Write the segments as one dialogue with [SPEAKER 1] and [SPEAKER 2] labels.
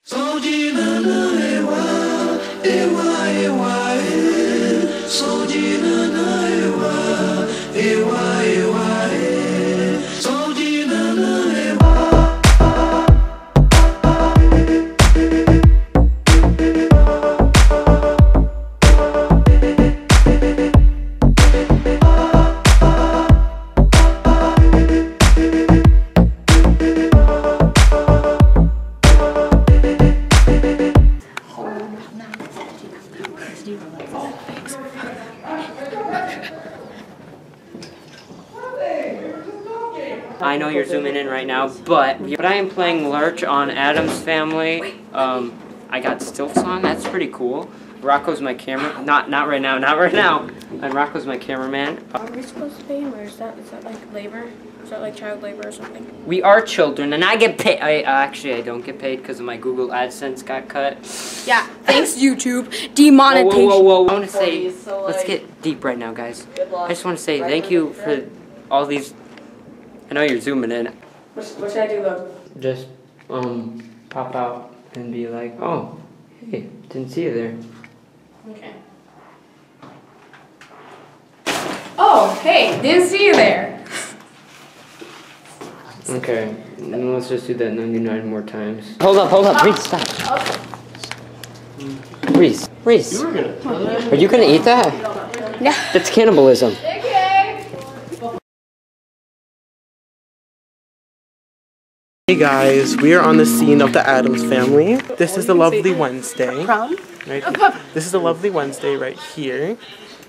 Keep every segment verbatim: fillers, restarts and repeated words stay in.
[SPEAKER 1] I know you're zooming in right now, but but I am playing Lurch on Addams Family. Um, I got stilts on. That's pretty cool. Rocco's my camera. Not not right now. Not right now. And Rocco's my cameraman.
[SPEAKER 2] Are we supposed to pay him, or is that is that like labor? Is that like child labor or something?
[SPEAKER 1] We are children, and I get paid. I uh, actually I don't get paid because of my Google AdSense got cut.
[SPEAKER 2] Yeah. Thanks YouTube. Demonetization.
[SPEAKER 1] Whoa, whoa, whoa, whoa. I want to say, so let's like, get deep right now, guys. I just want to say thank you for all these. I know you're zooming in.
[SPEAKER 2] What, what should I do though?
[SPEAKER 1] Just um pop out and be like, oh, hey, didn't see you there.
[SPEAKER 2] Okay. Oh, hey, didn't see you there.
[SPEAKER 1] Okay, and let's just do that ninety-nine more times. Hold up, hold up, Reese, stop. Reese, Reese. You were gonna. Are you gonna eat that?
[SPEAKER 2] Yeah.
[SPEAKER 1] That's cannibalism.
[SPEAKER 3] Hey guys, we are on the scene of the Addams Family. This is the lovely Wednesday. Right here. This is the lovely Wednesday right here.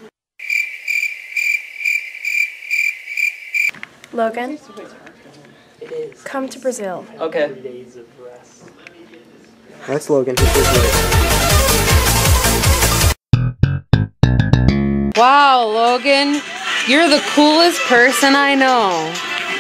[SPEAKER 2] Logan, come to Brazil.
[SPEAKER 1] Okay.
[SPEAKER 3] That's Logan.
[SPEAKER 4] Wow, Logan, you're the coolest person I know.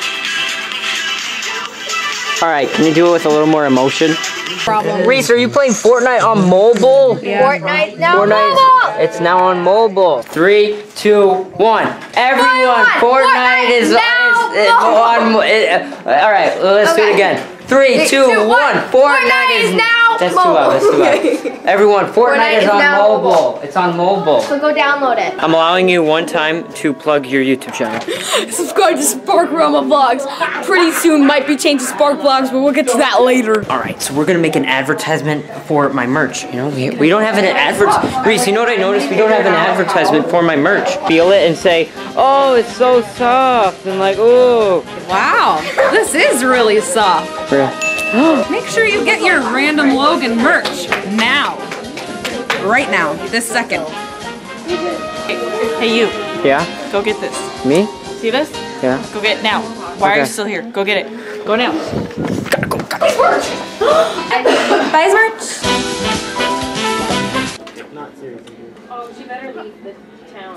[SPEAKER 1] Alright, can you do it with a little more emotion?
[SPEAKER 4] Problem.
[SPEAKER 1] Reese, are you playing Fortnite on mobile?
[SPEAKER 4] Yeah.
[SPEAKER 2] Fortnite now
[SPEAKER 1] Fortnite,
[SPEAKER 2] mobile.
[SPEAKER 1] it's now on mobile. Three, two, one. Everyone, Fortnite, Fortnite is,
[SPEAKER 2] now
[SPEAKER 1] is, is on. Uh, Alright, let's okay. do it again. Three, Three two, two, one. Fortnite, Fortnite is now That's mobile. too loud, that's too loud. Everyone, Fortnite, Fortnite is, is on mobile. mobile. It's on mobile.
[SPEAKER 2] So go download it.
[SPEAKER 1] I'm allowing you one time to plug your YouTube channel.
[SPEAKER 2] Subscribe to Spark Rama Vlogs. Pretty soon might be changed to Spark Vlogs, but we'll get to that later.
[SPEAKER 1] Alright, so we're gonna make an advertisement for my merch. You know, we, we don't have an advert. Reese, you know what I noticed? We don't have an advertisement for my merch. Feel it and say, oh, it's so soft, and like, ooh.
[SPEAKER 4] Wow, this is really soft.
[SPEAKER 1] Yeah.
[SPEAKER 4] Make sure you get your Random Logan merch now. Right now, this second. Hey, hey you.
[SPEAKER 1] Yeah?
[SPEAKER 4] Go get this.
[SPEAKER 1] Me?
[SPEAKER 4] See this?
[SPEAKER 1] Yeah.
[SPEAKER 4] Go get it now. Why
[SPEAKER 1] okay.
[SPEAKER 4] are you still here? Go get it. Go now.
[SPEAKER 1] Gotta go, gotta go.
[SPEAKER 4] Buy his merch.
[SPEAKER 1] Not serious.
[SPEAKER 2] Oh, she better leave the town.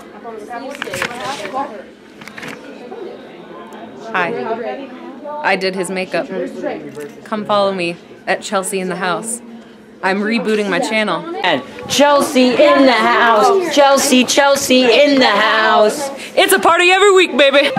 [SPEAKER 4] Hi. I did his makeup. Come follow me at Chelsea in the House. I'm rebooting my channel.
[SPEAKER 1] And Chelsea in the house. Chelsea, Chelsea in the house.
[SPEAKER 4] It's a party every week, baby.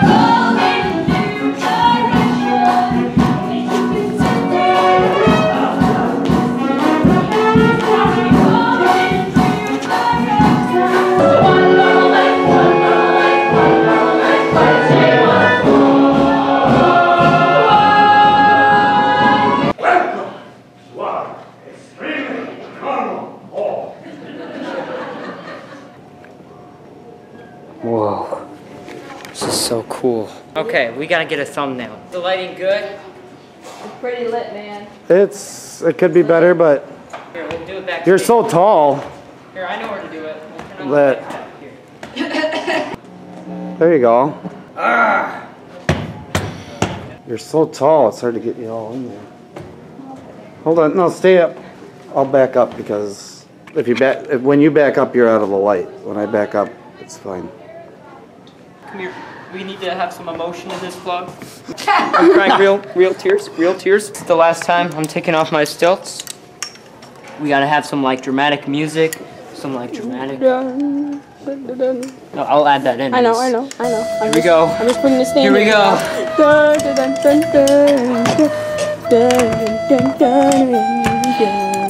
[SPEAKER 1] Whoa, this is so cool. Okay, we gotta get a thumbnail. The lighting good?
[SPEAKER 4] It's pretty lit, man.
[SPEAKER 3] It's, it could be better, but
[SPEAKER 1] Here, we'll do it back.
[SPEAKER 3] you're so tall.
[SPEAKER 1] Here, I know where to do it. We'll turn on
[SPEAKER 3] Lit.
[SPEAKER 1] the light back here.
[SPEAKER 3] There you go.
[SPEAKER 1] Ah!
[SPEAKER 3] You're so tall, it's hard to get you all in there. Hold on, no, stay up. I'll back up because if you back, if, when you back up, you're out of the light. When I back up, it's fine.
[SPEAKER 1] Come here. We need to have some emotion in this vlog. I'm crying real, real tears, real tears. It's the last time I'm taking off my stilts. We gotta have some like dramatic music, some like dramatic. No, I'll add that in.
[SPEAKER 2] I know, I know, I know. I'm
[SPEAKER 1] Here we
[SPEAKER 2] just,
[SPEAKER 1] go.
[SPEAKER 2] I'm just putting this name.
[SPEAKER 1] Here we go.
[SPEAKER 2] Dun, dun, dun, dun, dun, dun, dun, dun, dun, dun.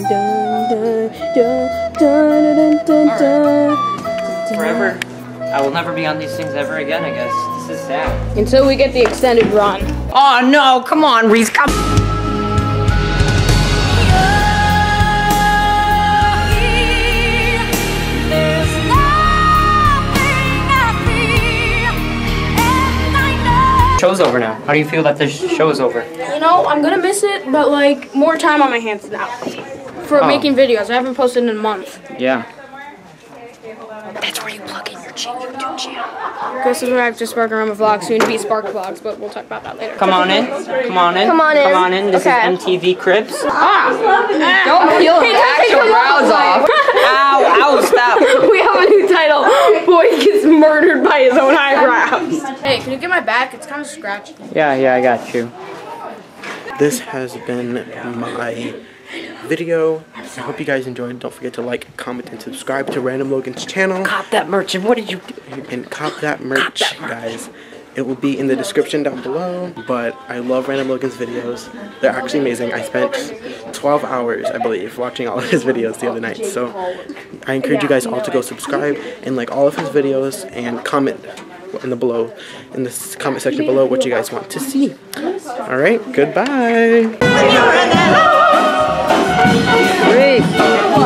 [SPEAKER 1] Forever. I will never be on these things ever again, I guess. This is sad.
[SPEAKER 2] Until we get the extended run.
[SPEAKER 1] Oh no, come on, Reese, come. Show's over now. How do you feel that this show is over?
[SPEAKER 2] You know, I'm gonna miss it, but like more time on my hands now for
[SPEAKER 1] Oh.
[SPEAKER 2] making videos. I haven't posted in a month.
[SPEAKER 1] Yeah.
[SPEAKER 2] That's where you plug in your YouTube channel. Go subscribe to Spark Aroma Vlogs, soon to be Spark Vlogs, but we'll talk about that later.
[SPEAKER 1] Come on in. Come on in.
[SPEAKER 2] Come on in.
[SPEAKER 1] Come on in. This
[SPEAKER 2] Okay.
[SPEAKER 1] is M T V Cribs.
[SPEAKER 4] Ah! Don't peel
[SPEAKER 2] Hey,
[SPEAKER 4] the
[SPEAKER 2] can I take
[SPEAKER 4] actual
[SPEAKER 2] the
[SPEAKER 4] brows off.
[SPEAKER 1] Ow, ow, stop.
[SPEAKER 2] We have a new title. Boy gets murdered by his own eyebrows. Hey, can you get my back? It's kind of scratchy.
[SPEAKER 1] Yeah, yeah, I got you.
[SPEAKER 5] This has been my video. I hope you guys enjoyed. Don't forget to like, comment, and subscribe to Random Logan's channel.
[SPEAKER 1] Cop that merch. And what did you do?
[SPEAKER 5] And cop that merch, guys. It will be in the description down below. But I love Random Logan's videos. They're actually amazing. I spent twelve hours, I believe, watching all of his videos the other night. So I encourage you guys all to go subscribe and like all of his videos and comment in the below in the comment section below what you guys want to see. All right, goodbye.
[SPEAKER 1] Reese.